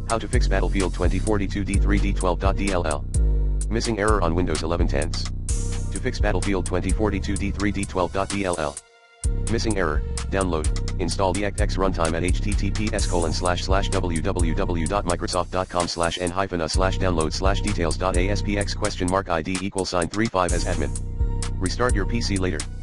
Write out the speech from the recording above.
How to fix Battlefield 2042 D3D12.dll. Missing error on Windows 11 tense. To fix Battlefield 2042 D3D12.dll. Missing error, download, install the EXE runtime at https://www.microsoft.com/n-a/download/details.aspx?id =35 as admin. Restart your PC later.